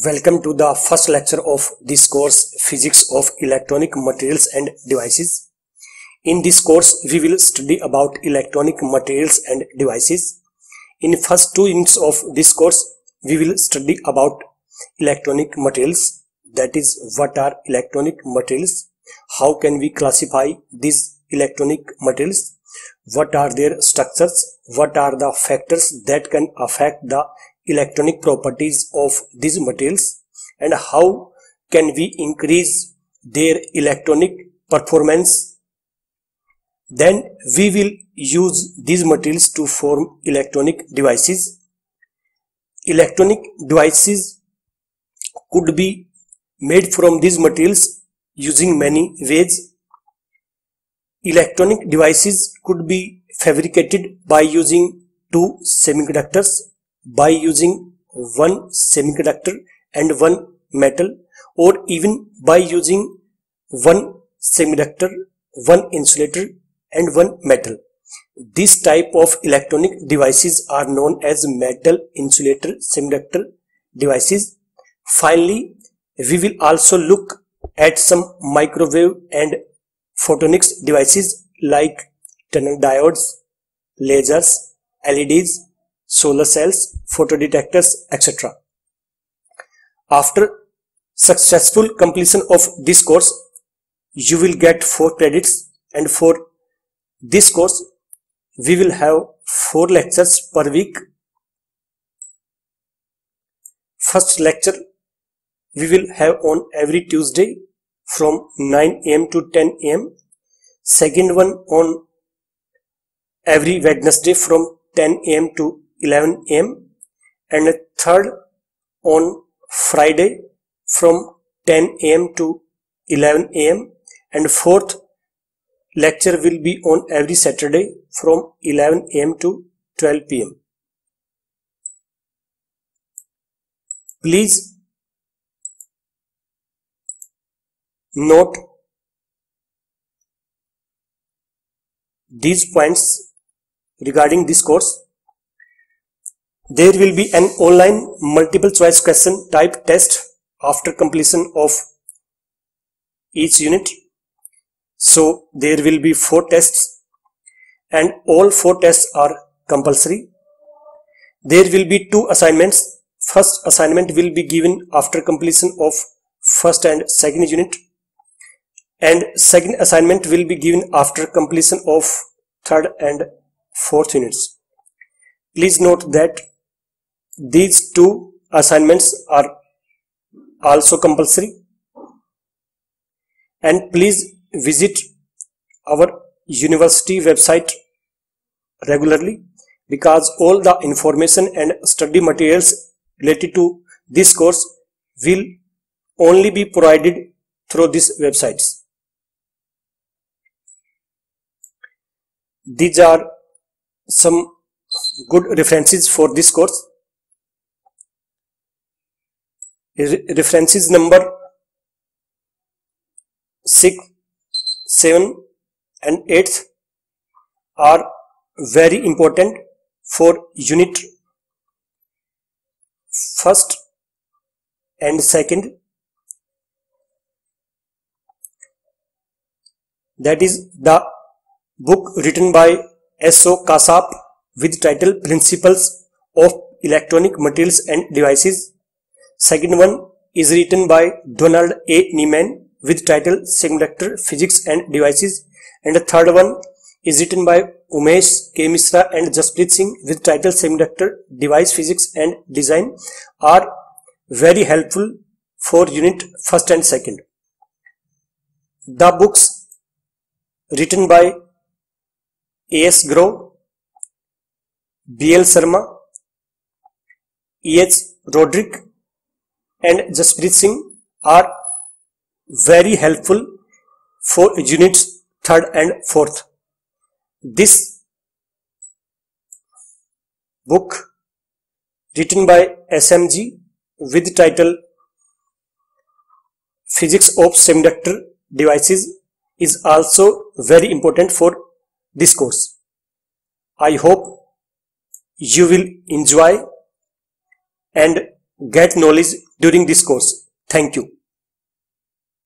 Welcome to the first lecture of this course, Physics of Electronic Materials and Devices. In this course, we will study about electronic materials and devices. In first 2 units of this course, we will study about electronic materials. That is, what are electronic materials? How can we classify these electronic materials? What are their structures? What are the factors that can affect the electronic properties of these materials, and how can we increase their electronic performance? Then we will use these materials to form electronic devices. Electronic devices could be made from these materials using many ways. Electronic devices could be fabricated by using 2 semiconductors, by using 1 semiconductor and 1 metal, or even by using 1 semiconductor, 1 insulator and 1 metal. This type of electronic devices are known as metal insulator semiconductor devices. Finally, we will also look at some microwave and photonics devices like tunnel diodes, lasers, LEDs, solar cells, photodetectors, etc. After successful completion of this course, you will get 4 credits, and for this course, we will have 4 lectures per week. First lecture we will have on every Tuesday from 9 am to 10 am. Second one on every Wednesday from 10 am to 11 am, and third on Friday from 10 am to 11 am, and fourth lecture will be on every Saturday from 11 am to 12 pm. Please note these points regarding this course. There will be an online multiple choice question type test after completion of each unit. So there will be 4 tests, and all 4 tests are compulsory. There will be 2 assignments. First assignment will be given after completion of first and second unit, and second assignment will be given after completion of third and fourth units. Please note that these 2 assignments are also compulsory, and please visit our university website regularly, because all the information and study materials related to this course will only be provided through these websites. These are some good references for this course. References number 6, 7 and 8 are very important for unit first and second. That is the book written by S.O. Kasap with title Principles of Electronic Materials and Devices. Second one is written by Donald A. Nieman with title Semiconductor Physics and Devices, and the third one is written by Umesh K. Misra and Jasprit Singh with title Semiconductor Device Physics and Design, are very helpful for unit first and second. The books written by A.S. Grove, B.L. Sharma, E.H. Roderick and Jasprit Singh are very helpful for units 3rd and 4th. This book written by SMG with title Physics of Semiconductor Devices is also very important for this course. I hope you will enjoy and get knowledge during this course. Thank you.